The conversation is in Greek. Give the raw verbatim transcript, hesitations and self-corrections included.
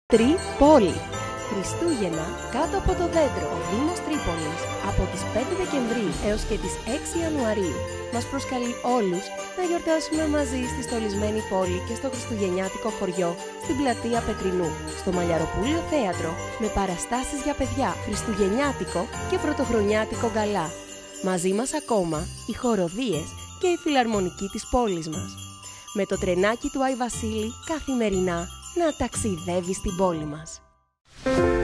Τρίπολη. Χριστούγεννα κάτω από το δέντρο. Ο Δήμος Τρίπολης από τις πέντε Δεκεμβρίου έως και τις έξι Ιανουαρίου μας προσκαλεί όλους να γιορτάσουμε μαζί στη στολισμένη πόλη και στο χριστουγεννιάτικο χωριό στην πλατεία Πετρινού, στο Μαλλιαροπούλιο Θέατρο, με παραστάσεις για παιδιά, χριστουγεννιάτικο και πρωτοχρονιάτικο γκαλά. Μαζί μας ακόμα οι χοροδίες και η φιλαρμονική της πόλης μας. Με το τρενάκι του Άι Βασίλη καθημερινά να ταξιδεύει στην πόλη μας.